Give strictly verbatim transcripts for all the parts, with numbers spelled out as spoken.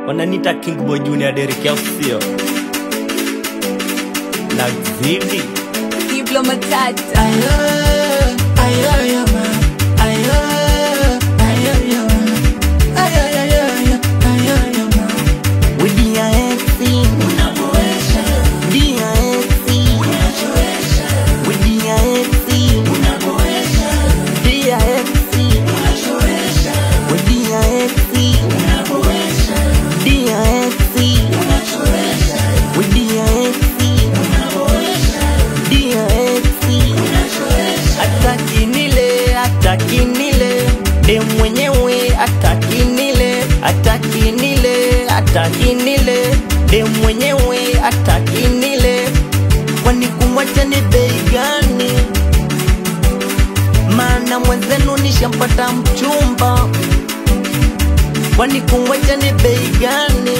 Wananita King Boy Junior Derek ya usio Lazidi Diblo Matata. Ayo, ayo, ayo, ma. Ayo, ayo, ayo, ma. Ayo, ayo, ayo, ayo, ayo, ma. With the A X C Unaboresha. D A X C Unachoresha. With the A X C Unaboresha. D A X C Unachoresha. With the A X C Unaboresha. D A X C Unachoresha. With the A X C Unaboresha. D A X C Unachoresha. Atakinile, atakinile De mwenyewe atakinile Atakinile, atakinile De mwenyewe atakinile Kwani kumwacha ni bei gani? Maana mwenzenu nishampata mchumba. Kwani kumwacha ni bei gani?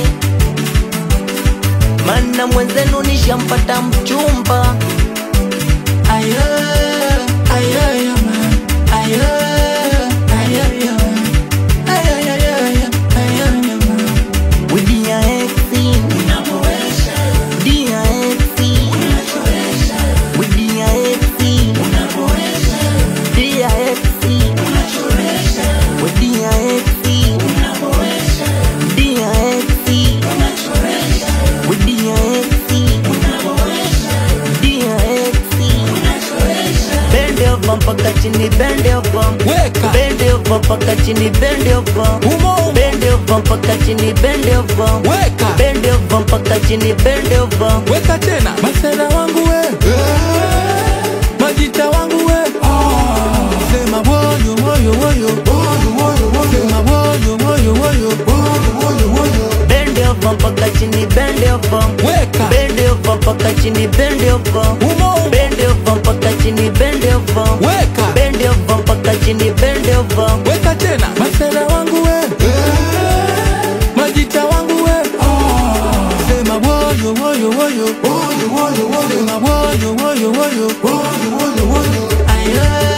Maana mwenzenu nishampata mchumba. Ayo, ayo, ayo, ma. Ayo, ayo, ayo, ma. Ayo, ayo, ayo, ayo, ayo, ma. With the A X C Unaboresha. D A X C Unachoresha. With the A X C Unaboresha. D A X C Unachoresha. With the A X C Unaboresha. D A X C Unachoresha. With the A X C Unaboresha. D A X C Unachoresha. Bend over mpaka chini, bend over. Weka. Bend over mpaka chini, bend over. Umo umo. Bend over mpaka chini, bend over. Weka. Bend over mpaka chini, bend over. Weka tena. Masera wangu we, Majita wangu we, sema woyo woyo woyo, sema woyo woyo woyo. Bend over mpaka chini, bend over. Weka. Bend over mpaka chini, bend over. Umo umo. Bend over mpaka chini, bend over. Weka. Bend over mpaka chini, bend over. Weka tena. Masera wangu we, Majita wangu we, sema woyo woyo woyo, sema woyo woyo woyo. Ayo.